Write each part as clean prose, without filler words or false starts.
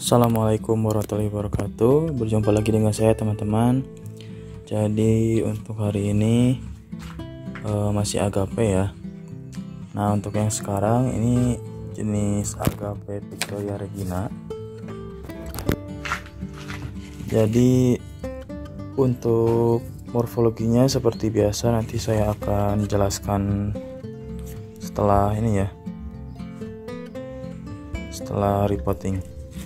Assalamualaikum warahmatullahi wabarakatuh. Berjumpa lagi dengan saya teman-teman. Jadi untuk hari ini masih agape ya. Nah untuk yang sekarang ini jenis agape Victoria Regina. Jadi untuk morfologinya seperti biasa nanti saya akan jelaskan setelah ini ya, setelah repotting.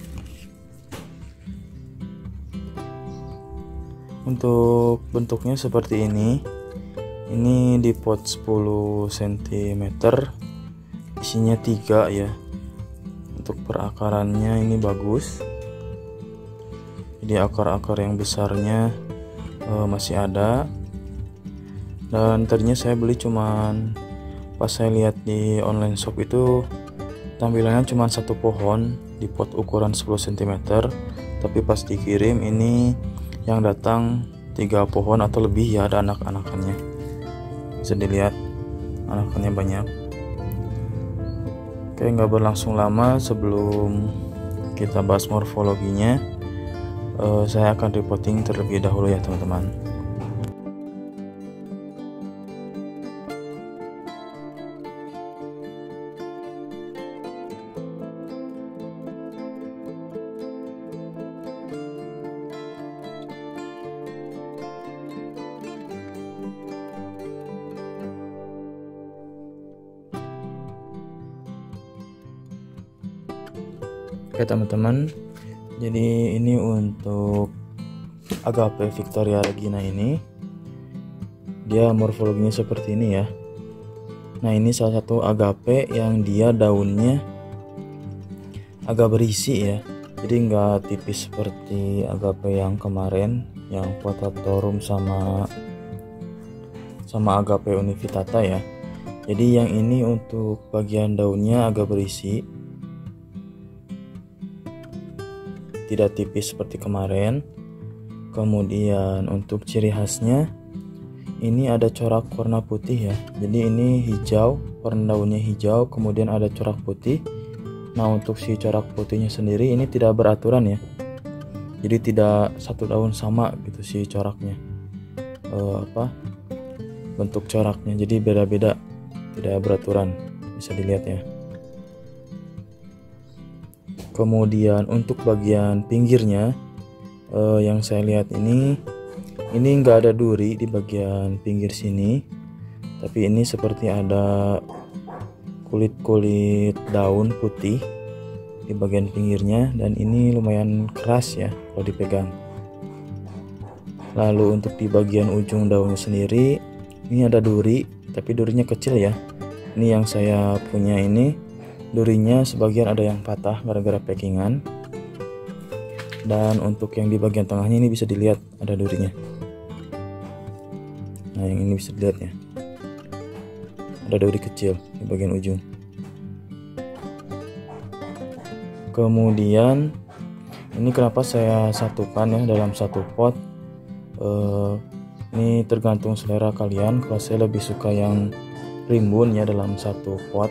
Untuk bentuknya seperti ini di pot 10 cm, isinya 3 ya. Untuk perakarannya ini bagus, jadi akar-akar yang besarnya masih ada. Dan tadinya saya beli cuman, pas saya lihat di online shop itu tampilannya cuma satu pohon di pot ukuran 10 cm, tapi pas dikirim ini yang datang 3 pohon atau lebih ya, ada anak-anakannya. Bisa dilihat anakannya banyak. Oke, nggak berlangsung lama sebelum kita bahas morfologinya, saya akan repotting terlebih dahulu ya teman-teman. Oke teman-teman, jadi ini untuk agape Victoria Regina ini, dia morfologinya seperti ini ya. Nah ini salah satu agape yang dia daunnya agak berisi ya, jadi nggak tipis seperti agape yang kemarin, yang Potatorum sama agape univitata ya. Jadi yang ini untuk bagian daunnya agak berisi, tidak tipis seperti kemarin. Kemudian untuk ciri khasnya ini ada corak warna putih ya, jadi ini hijau, warna daunnya hijau, kemudian ada corak putih. Nah untuk si corak putihnya sendiri ini tidak beraturan ya, jadi tidak satu daun sama gitu si coraknya, bentuk coraknya, jadi beda-beda, tidak beraturan, bisa dilihat ya. Kemudian untuk bagian pinggirnya, yang saya lihat ini nggak ada duri di bagian pinggir sini, tapi ini seperti ada kulit daun putih di bagian pinggirnya, dan ini lumayan keras ya kalau dipegang. Lalu untuk di bagian ujung daunnya sendiri ini ada duri, tapi durinya kecil ya. Ini yang saya punya ini, durinya sebagian ada yang patah gara-gara packingan. Dan untuk yang di bagian tengahnya ini bisa dilihat ada durinya. Nah yang ini bisa dilihat ya, ada duri kecil di bagian ujung. Kemudian ini kenapa saya satukan ya dalam satu pot, ini tergantung selera kalian. Kalau saya lebih suka yang rimbun ya dalam satu pot.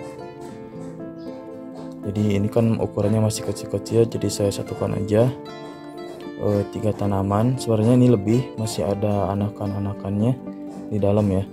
Jadi ini kan ukurannya masih kecil-kecil, jadi saya satukan aja 3 tanaman. Sebenarnya ini lebih, masih ada anakan-anakannya di dalam ya.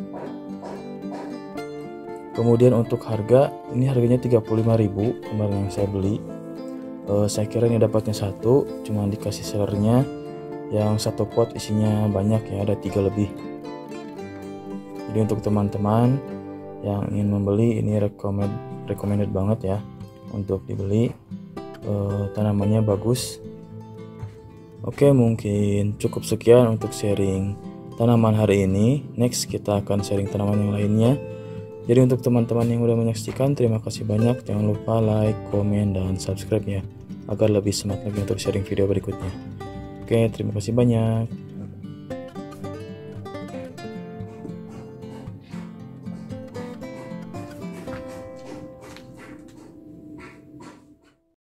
Kemudian untuk harga, ini harganya 35.000 kemarin yang saya beli. Saya kira ini dapatnya satu, cuma dikasih sellernya yang satu pot isinya banyak ya, ada 3 lebih. Jadi untuk teman-teman yang ingin membeli ini recommended banget ya untuk dibeli. Tanamannya bagus. Oke, mungkin cukup sekian untuk sharing tanaman hari ini. Next kita akan sharing tanaman yang lainnya. Jadi untuk teman-teman yang udah menyaksikan, terima kasih banyak. Jangan lupa like, komen, dan subscribe ya, agar lebih semangat lagi untuk sharing video berikutnya. Oke, terima kasih banyak.